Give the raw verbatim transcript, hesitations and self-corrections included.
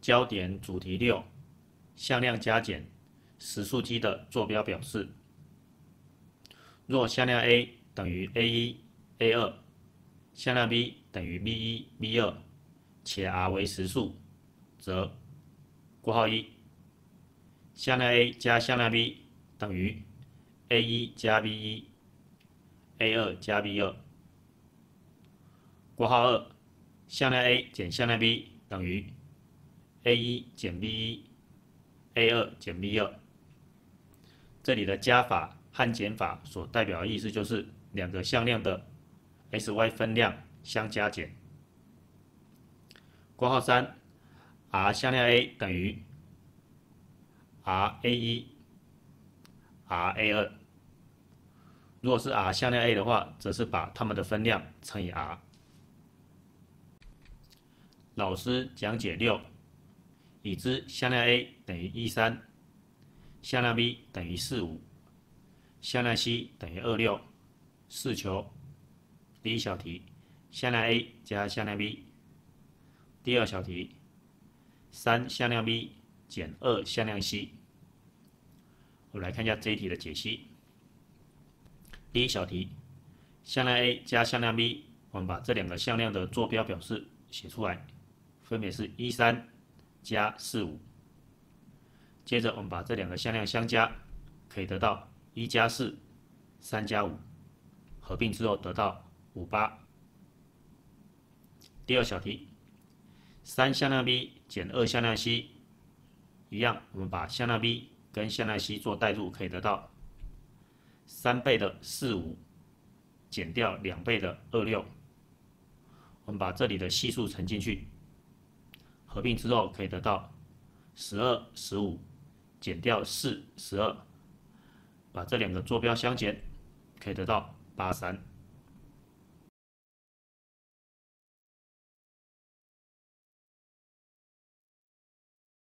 焦点主题六，向量加减实数积的坐标表示。若向量 A 等于 A 一、A 二，向量 B 等于 B 一、B 二，且 r 为实数，则括号一，向量 A 加向量 B 等于 A 一 加 B 一、A 二 加 B 二。括号二，向量 A 减向量 B 等于 A 一 减 B 一、A 二 减 B 二。这里的加法和减法所代表的意思就是两个向量的 x、y 分量相加减。括号三 ，r 向量 A 等于 r A 一、r A 二。如果是 r 向量 A 的话，则是把它们的分量乘以 r。老师讲解六，已知向量 A 等于一三，向量 B 等于四五，向量 C 等于二六，试求第一小题，向量 A 加向量 B。第二小题，三向量 B 减二向量 C。我们来看一下这一题的解析。第一小题，向量 A 加向量 B， 我们把这两个向量的坐标表示写出来，分别是一三加四五。接着我们把这两个向量相加，可以得到一加四，三加五，合并之后得到五八。第二小题，三向量 B 减二向量 C， 一样，我们把向量 B 跟向量 C 做代入，可以得到三倍的四五减掉两倍的二六。我们把这里的系数乘进去，合并之后可以得到十二、十五减掉四、十二，把这两个坐标相减，可以得到八三。